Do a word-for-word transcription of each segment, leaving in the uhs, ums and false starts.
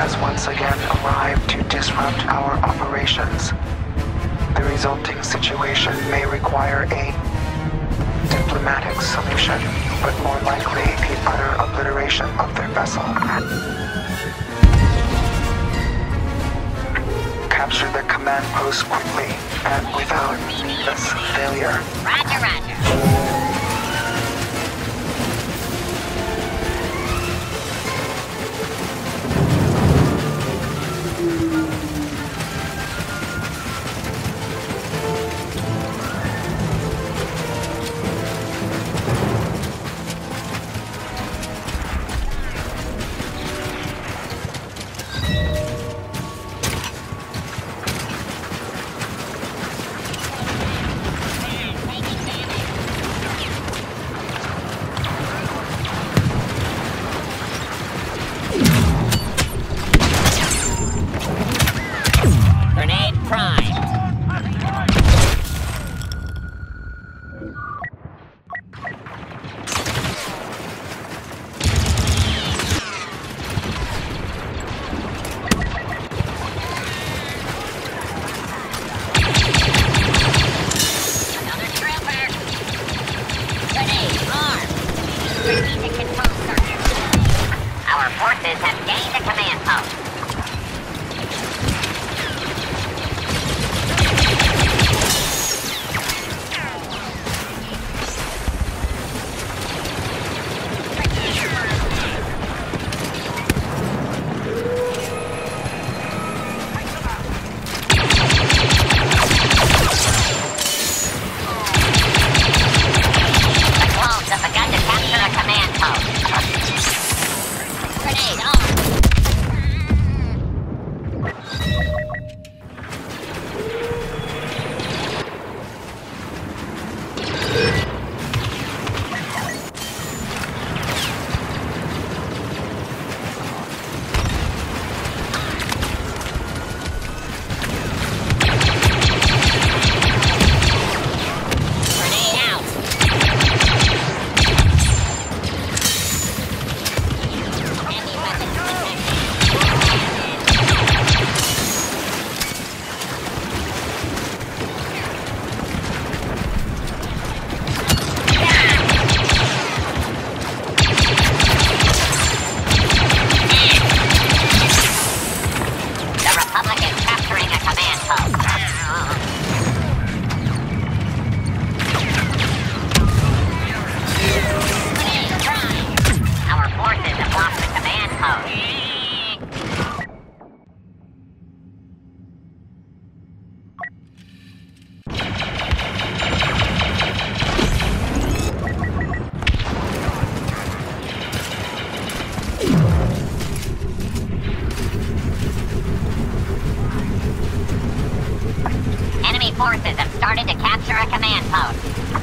has once again arrived to disrupt our operations. The resulting situation may require a diplomatic solution, but more likely the utter obliteration of their vessel. Capture the command post quickly and without needless failure. Roger, roger. Forces have started to capture a command post.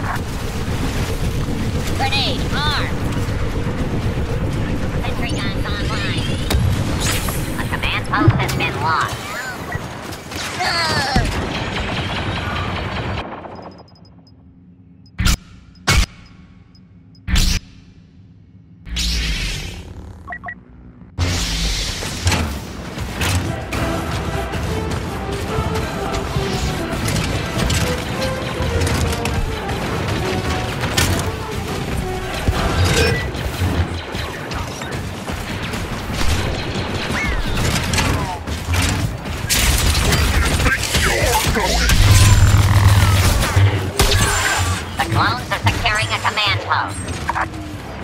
Grenade, armed. Sentry guns online. A command post has been lost. Uh. Clones are securing a command post.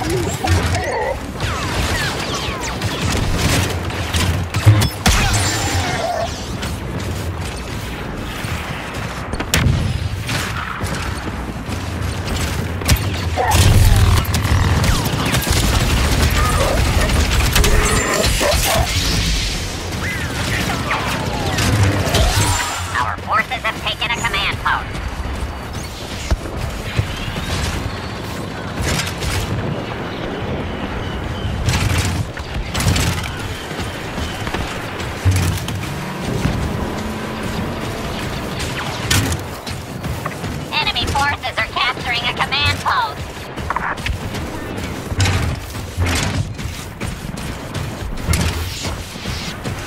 Our forces have taken a command post.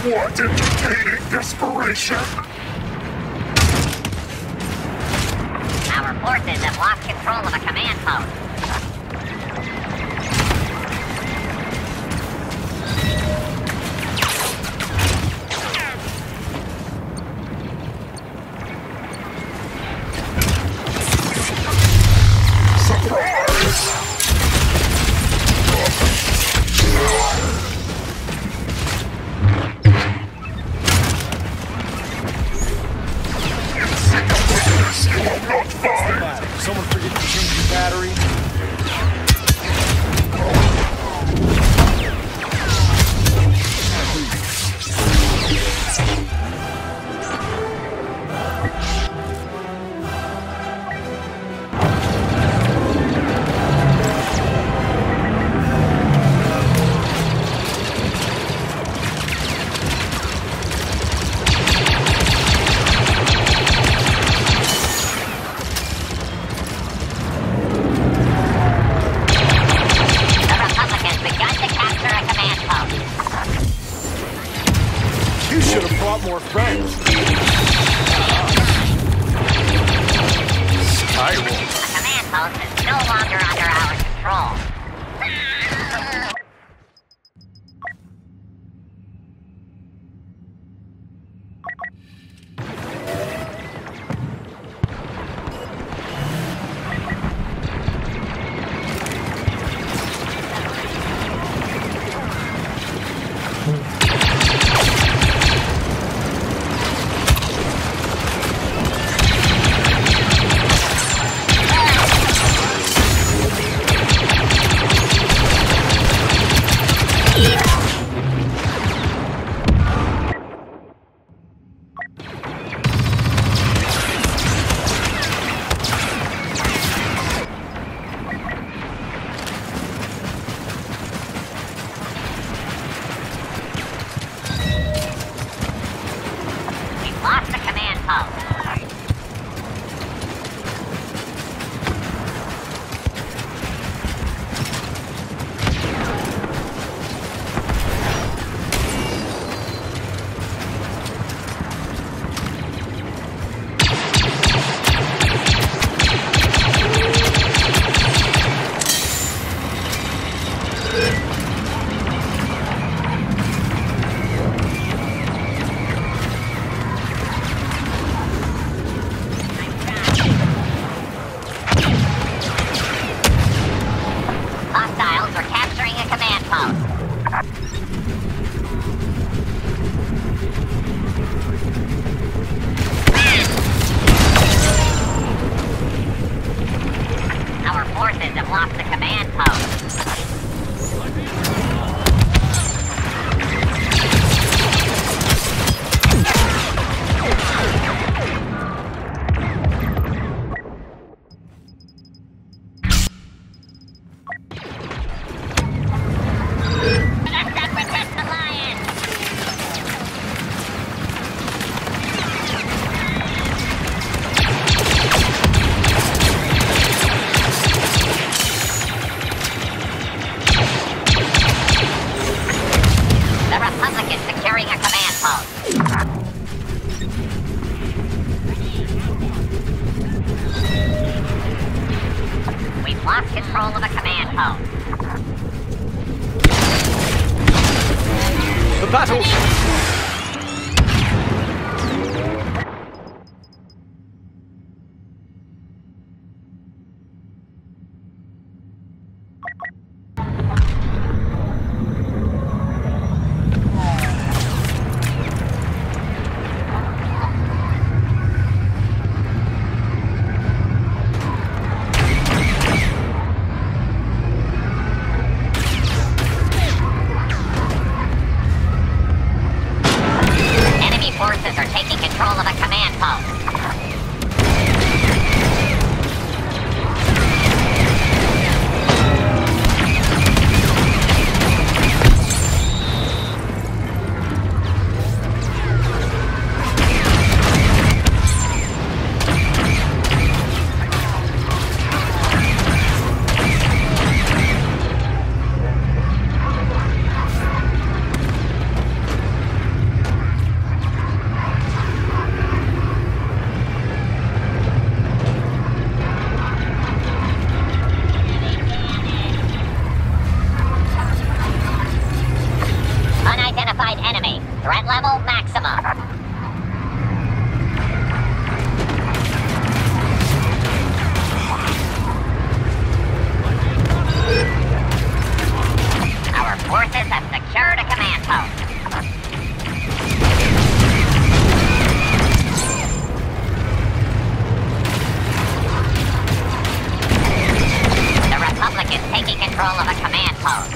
What entertaining desperation! Our forces have lost control of a command post. Someone forget to change your battery? You should have brought more friends. Skywolf. The command post is no longer under our control. Lost the command post. Hostiles are capturing a command post. Our forces have lost the command post. Securing a command post. We've lost control of a command post. The battle's... post.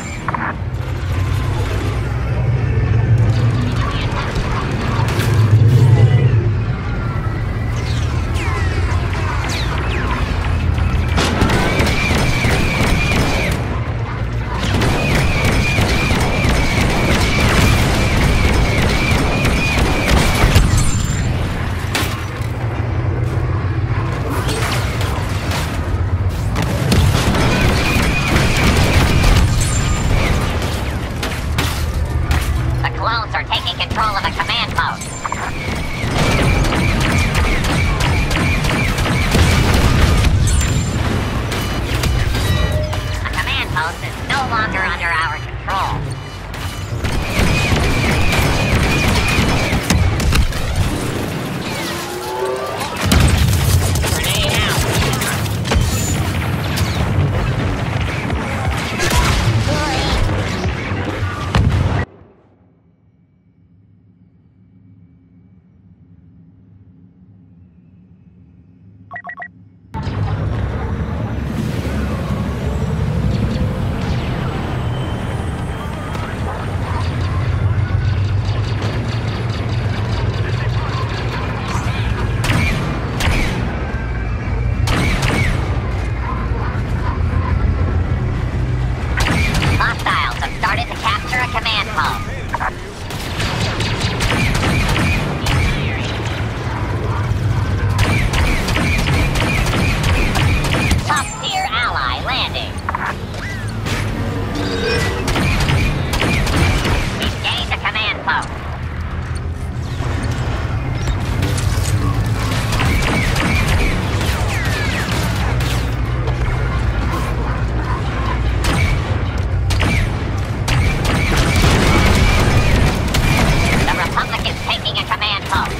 Are taking control of a command post. A command post is no longer under our control. Grenade out. Hostiles have started to capture a command post. Top-tier ally landing. We've gained a command post. The Republic is taking a command post.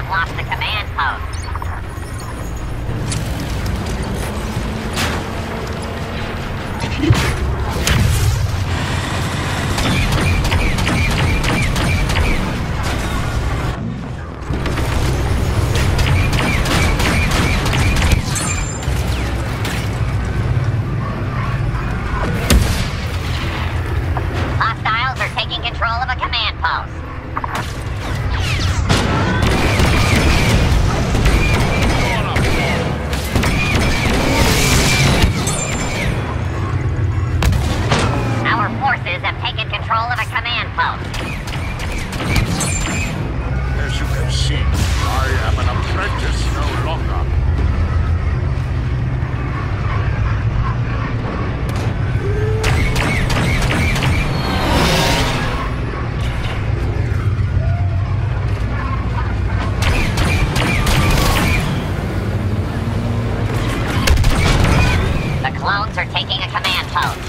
have lost the command post. Hostiles are taking control of a command post. Our forces have taken control of a command post. As you can see, I am an apprentice no longer. The clones are taking a command post.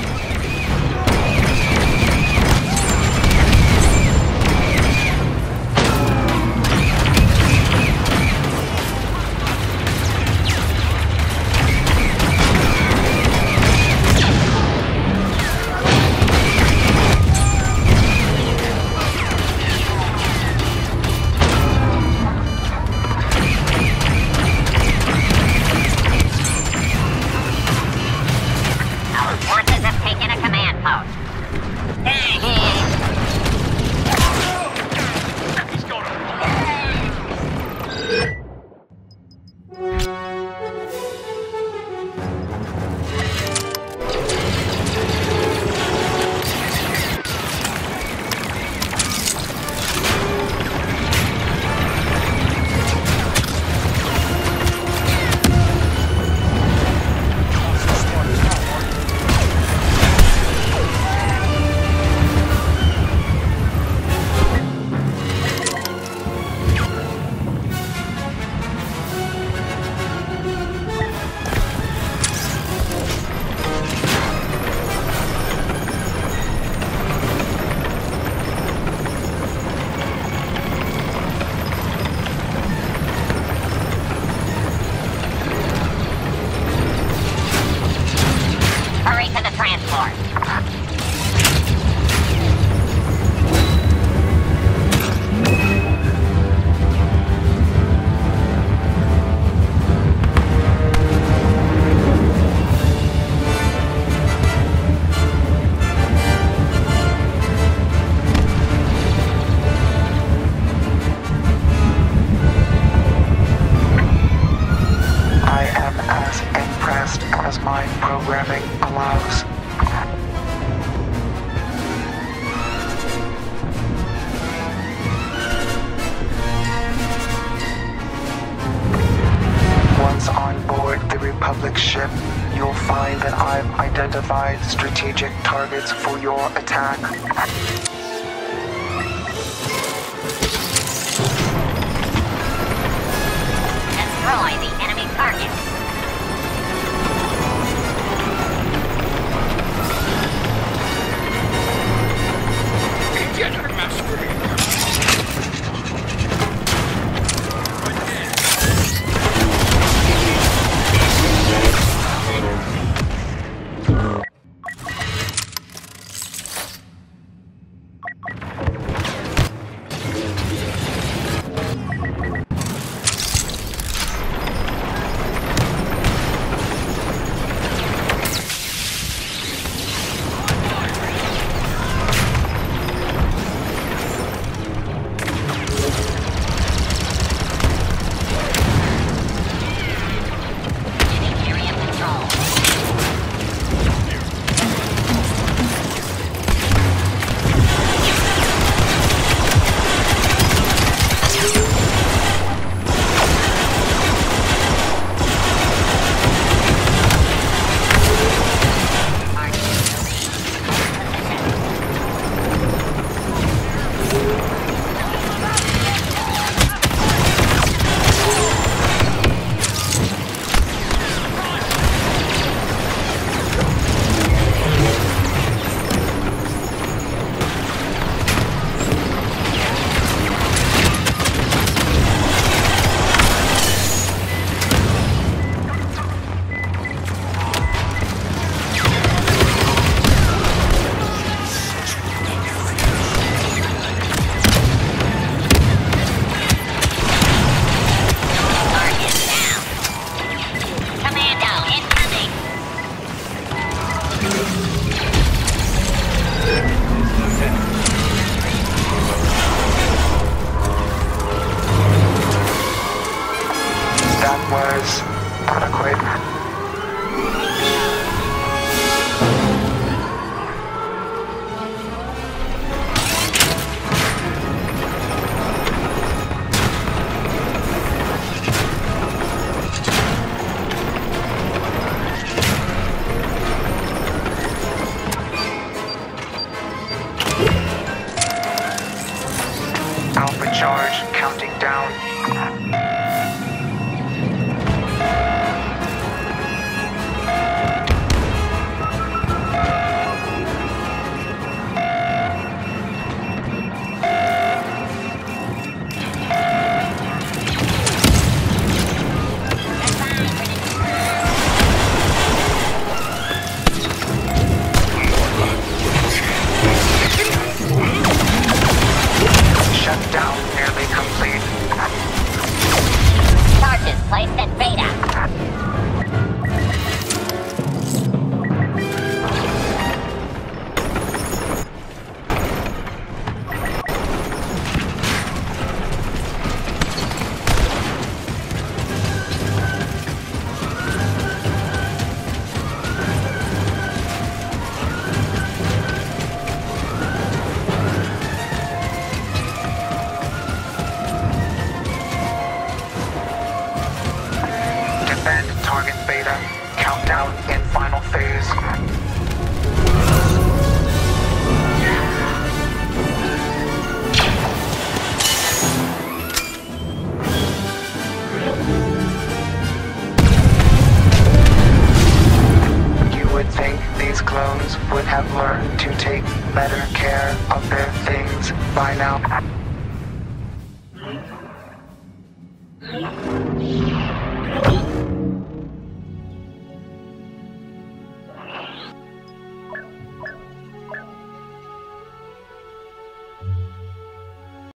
Our forces have taken a command post. He's got him. Hurry to the transport. I am as impressed as my programming allows. Once on board the Republic ship, you'll find that I've identified strategic targets for your attack. Destroy the enemy target. Get her, Master. is adequate. Alpha charge counting down. Shutdown nearly complete. Charges placed at Beta. Defend target Beta. Countdown in final phase. You would think these clones would have learned to take better care of their things by now.